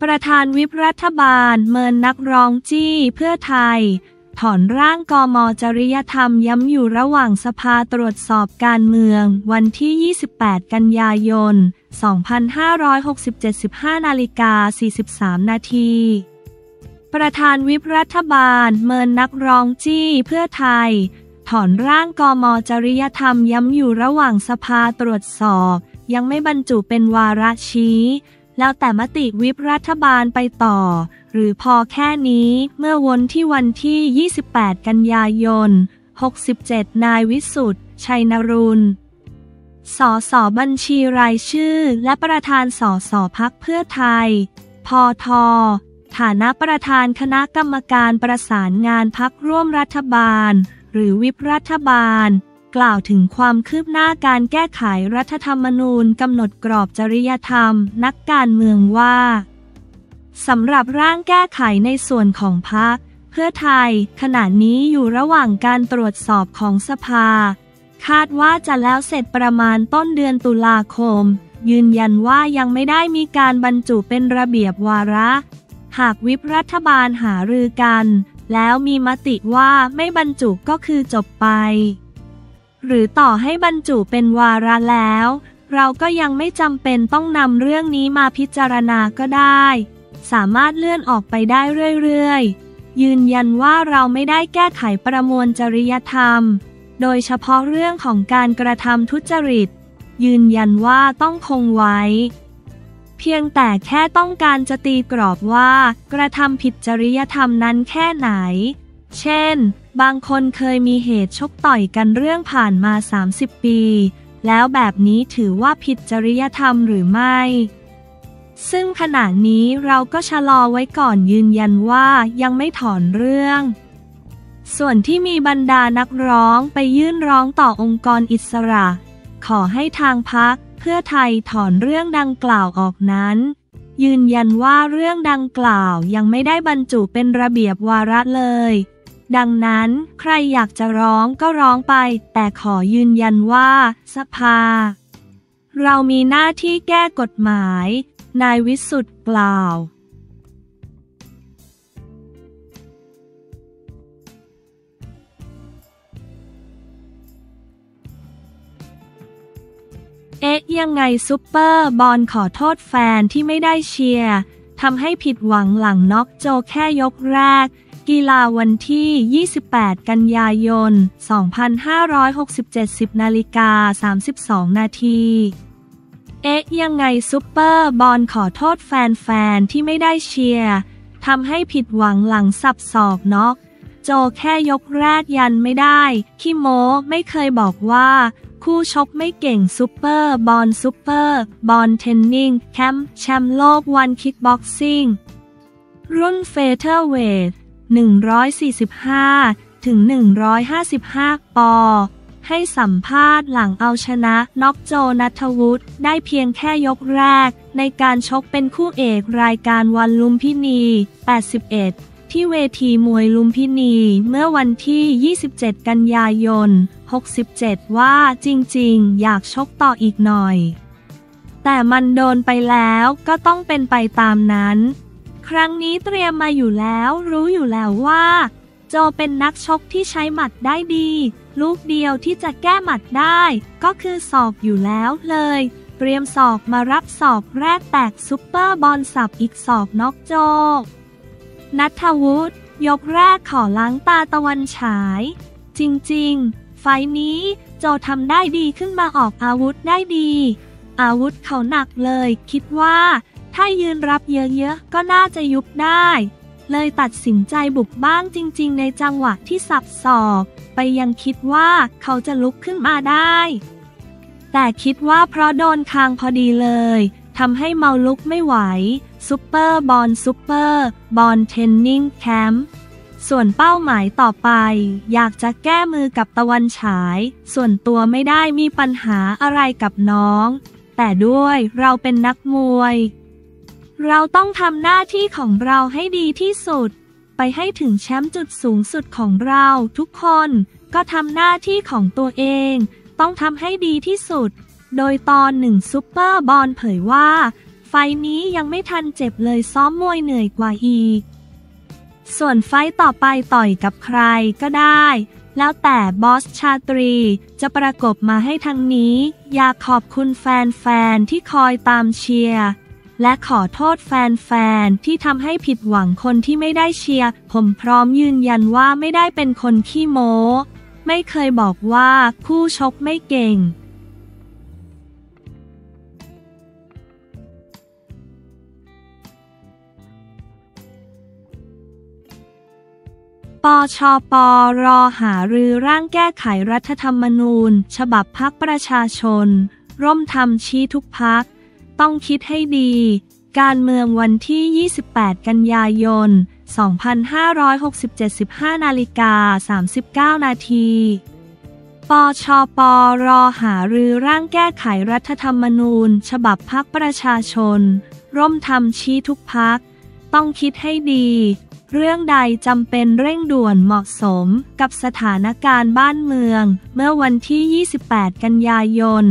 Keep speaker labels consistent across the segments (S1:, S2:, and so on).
S1: ประธานวิปรัฐบาลเมินนักร้องจี้เพื่อไทยถอนร่างกม.จริยธรรมย้ำอยู่ระหว่างสภาตรวจสอบการเมืองวันที่ 28 กันยายน 2567 15:43 นาทีประธานวิปรัฐบาลเมินนักร้องจี้เพื่อไทยถอนร่างกม.จริยธรรมย้ำอยู่ระหว่างสภาตรวจสอบยังไม่บรรจุเป็นวาระชี้แล้วแต่มติวิปรัฐบาลไปต่อหรือพอแค่นี้เมื่อวนที่วันที่ 28 กันยายน 67 นายวิสุทธิ์ ชัยนรุณ สส.บัญชีรายชื่อและประธานสส.พรรคเพื่อไทย พท.ฐานะประธานคณะกรรมการประสานงานพรรคร่วมรัฐบาลหรือวิปรัฐบาลกล่าวถึงความคืบหน้าการแก้ไขรัฐธรรมนูญกำหนดกรอบจริยธรรมนักการเมืองว่าสำหรับร่างแก้ไขในส่วนของพรรคเพื่อไทยขณะนี้อยู่ระหว่างการตรวจสอบของสภาคาดว่าจะแล้วเสร็จประมาณต้นเดือนตุลาคมยืนยันว่ายังไม่ได้มีการบรรจุเป็นระเบียบวาระหากวิปรัฐบาลหารือกันแล้วมีมติว่าไม่บรรจุก็คือจบไปหรือต่อให้บรรจุเป็นวาระแล้วเราก็ยังไม่จำเป็นต้องนำเรื่องนี้มาพิจารณาก็ได้สามารถเลื่อนออกไปได้เรื่อยๆยืนยันว่าเราไม่ได้แก้ไขประมวลจริยธรรมโดยเฉพาะเรื่องของการกระทำทุจริตยืนยันว่าต้องคงไว้เพียงแต่แค่ต้องการจะตีกรอบว่ากระทำผิดจริยธรรมนั้นแค่ไหนเช่นบางคนเคยมีเหตุชกต่อยกันเรื่องผ่านมา30 ปีแล้วแบบนี้ถือว่าผิดจริยธรรมหรือไม่ซึ่งขณะนี้เราก็ชะลอไว้ก่อนยืนยันว่ายังไม่ถอนเรื่องส่วนที่มีบรรดานักร้องไปยื่นร้องต่อองค์กรอิสระขอให้ทางพรรคเพื่อไทยถอนเรื่องดังกล่าวออกนั้นยืนยันว่าเรื่องดังกล่าวยังไม่ได้บรรจุเป็นระเบียบวาระเลยดังนั้นใครอยากจะร้องก็ร้องไปแต่ขอยืนยันว่าสภาเรามีหน้าที่แก้กฎหมายนายวิสุทธิ์กล่าวยังไงซุปเปอร์บอลขอโทษแฟนที่ไม่ได้เชียร์ทำให้ผิดหวังหลังน็อกโจแค่ยกแรกกีฬาวันที่ 28 กันยายน 2567 10:32 นาทียังไงซุปเปอร์บอลขอโทษแฟนๆที่ไม่ได้เชียร์ทำให้ผิดหวังหลังสับศอกน็อกโจแค่ยกแรกยันไม่ได้ขี้โม้ไม่เคยบอกว่าคู่ชกไม่เก่งซุปเปอร์บอลเทนนิงแชมป์โลกวันคิกบ็อกซิ่งรุ่นเฟเธอร์เวท145 ถึง 155 ปอนด์ให้สัมภาษณ์หลังเอาชนะน็อกโจณัฐวุฒิได้เพียงแค่ยกแรกในการชกเป็นคู่เอกรายการวันลุมพินี 81 ที่เวทีมวยลุมพินีเมื่อวันที่ 27 กันยายน 67 ว่าจริงๆอยากชกต่ออีกหน่อยแต่มันโดนไปแล้วก็ต้องเป็นไปตามนั้นครั้งนี้เตรียมมาอยู่แล้วรู้อยู่แล้วว่าโจเป็นนักชกที่ใช้หมัดได้ดีลูกเดียวที่จะแก้หมัดได้ก็คือศอกอยู่แล้วเลยเตรียมศอกมารับศอกแรกแตกซุปเปอร์บอลสับอีกศอกน็อกโจณัฐวุฒิยกแรกขอล้างตาตะวันฉายจริงๆไฟนี้โจทำได้ดีขึ้นมาออกอาวุธได้ดีอาวุธเขาหนักเลยคิดว่าถ้ายืนรับเยอะๆก็น่าจะยุบได้เลยตัดสินใจบุกบ้างจริงๆในจังหวะที่สับศอกไปยังคิดว่าเขาจะลุกขึ้นมาได้แต่คิดว่าเพราะโดนคางพอดีเลยทำให้เมาลุกไม่ไหวซุปเปอร์บอลเทนนิงแคมป์ส่วนเป้าหมายต่อไปอยากจะแก้มือกับตะวันฉายส่วนตัวไม่ได้มีปัญหาอะไรกับน้องแต่ด้วยเราเป็นนักมวยเราต้องทำหน้าที่ของเราให้ดีที่สุดไปให้ถึงแชมป์จุดสูงสุดของเราทุกคนก็ทำหน้าที่ของตัวเองต้องทำให้ดีที่สุดโดยตอน1ซุปเปอร์บอลเผยว่าไฟนี้ยังไม่ทันเจ็บเลยซ้อมมวยเหนื่อยกว่าอีกส่วนไฟต่อไปต่อยกับใครก็ได้แล้วแต่บอสชาตรีจะประกบมาให้ทางนี้อยากขอบคุณแฟนๆที่คอยตามเชียร์และขอโทษแฟนๆที่ทำให้ผิดหวังคนที่ไม่ได้เชียร์ผมพร้อมยืนยันว่าไม่ได้เป็นคนขี้โม้ไม่เคยบอกว่าคู่ชกไม่เก่งปชป.รอหารือร่างแก้ไขรัฐธรรมนูญฉบับพรรคประชาชนร่วมทำชี้ทุกพรรคต้องคิดให้ดีการเมืองวันที่ 28 กันยายน 2567 15:39 นาทีปชป.รอหารือร่างแก้ไขรัฐธรรมนูญฉบับพรรคประชาชนร่วมทำชี้ทุกพรรคต้องคิดให้ดีเรื่องใดจำเป็นเร่งด่วนเหมาะสมกับสถานการณ์บ้านเมืองเมื่อวันที่ 28 กันยายน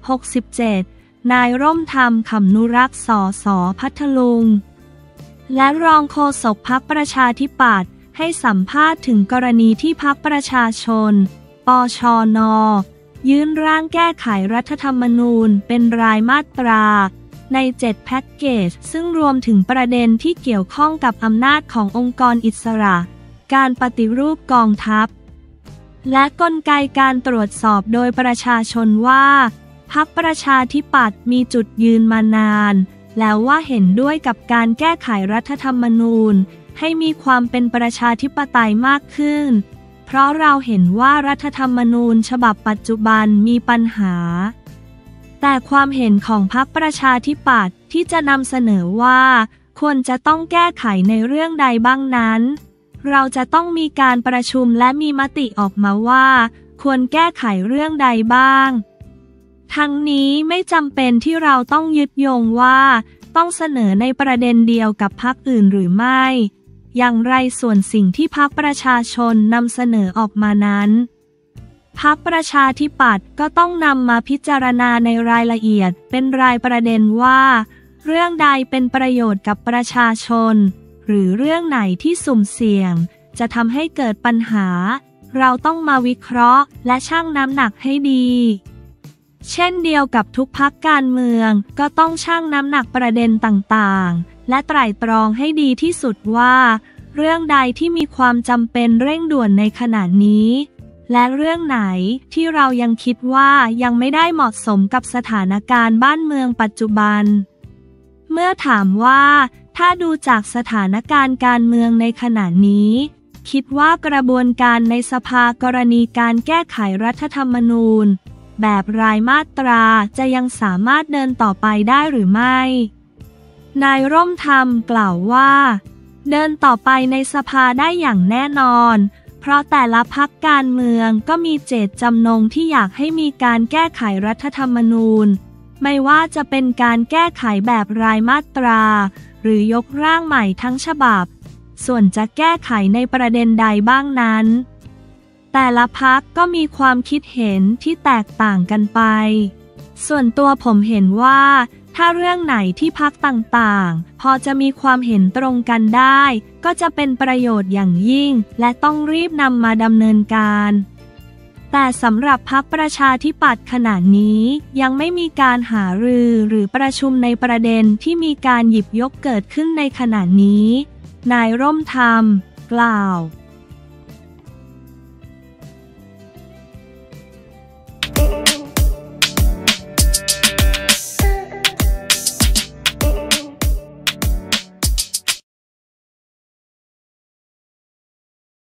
S1: 67 นายร่มธรรมขำนุรักษ์ สส.พัทลุงและรองโฆษกพรรคประชาธิปัตย์ให้สัมภาษณ์ถึงกรณีที่พรรคประชาชนปชน.ยื่นร่างแก้ไขรัฐธรรมนูญเป็นรายมาตราใน7แพ็กเกจซึ่งรวมถึงประเด็นที่เกี่ยวข้องกับอำนาจขององค์กรอิสระการปฏิรูปกองทัพและกลไกการตรวจสอบโดยประชาชนว่าพรรคประชาธิปัตย์มีจุดยืนมานานแล้วว่าเห็นด้วยกับการแก้ไขรัฐธรรมนูญให้มีความเป็นประชาธิปไตยมากขึ้นเพราะเราเห็นว่ารัฐธรรมนูญฉบับปัจจุบันมีปัญหาแต่ความเห็นของพรรคประชาธิปัตย์ที่จะนำเสนอว่าควรจะต้องแก้ไขในเรื่องใดบ้างนั้นเราจะต้องมีการประชุมและมีมติออกมาว่าควรแก้ไขเรื่องใดบ้างทั้งนี้ไม่จำเป็นที่เราต้องยึดโยงว่าต้องเสนอในประเด็นเดียวกับพรรคอื่นหรือไม่อย่างไรส่วนสิ่งที่พรรคประชาชนนำเสนอออกมานั้นพรรคประชาธิปัตย์ก็ต้องนำมาพิจารณาในรายละเอียดเป็นรายประเด็นว่าเรื่องใดเป็นประโยชน์กับประชาชนหรือเรื่องไหนที่สุ่มเสี่ยงจะทำให้เกิดปัญหาเราต้องมาวิเคราะห์และชั่งน้ำหนักให้ดีเช่นเดียวกับทุกพรรคการเมืองก็ต้องชั่งน้ำหนักประเด็นต่างๆและไตร่ตรองให้ดีที่สุดว่าเรื่องใดที่มีความจำเป็นเร่งด่วนในขณะนี้และเรื่องไหนที่เรายังคิดว่ายังไม่ได้เหมาะสมกับสถานการณ์บ้านเมืองปัจจุบันเมื่อถามว่าถ้าดูจากสถานการณ์การเมืองในขณะนี้คิดว่ากระบวนการในสภากรณีการแก้ไขรัฐธรรมนูญแบบรายมาตราจะยังสามารถเดินต่อไปได้หรือไม่นายร่มธรรมกล่าวว่าเดินต่อไปในสภาได้อย่างแน่นอนเพราะแต่ละพรรคการเมืองก็มีเจตจำนงที่อยากให้มีการแก้ไขรัฐธรรมนูญไม่ว่าจะเป็นการแก้ไขแบบรายมาตราหรือยกร่างใหม่ทั้งฉบับส่วนจะแก้ไขในประเด็นใดบ้างนั้นแต่ละพรรคก็มีความคิดเห็นที่แตกต่างกันไปส่วนตัวผมเห็นว่าถ้าเรื่องไหนที่พรรคต่างๆพอจะมีความเห็นตรงกันได้ก็จะเป็นประโยชน์อย่างยิ่งและต้องรีบนำมาดำเนินการแต่สำหรับพรรคประชาธิปัตย์ขณะนี้ยังไม่มีการหารือหรือประชุมในประเด็นที่มีการหยิบยกเกิดขึ้นในขณะนี้นายร่มธรรมกล่าว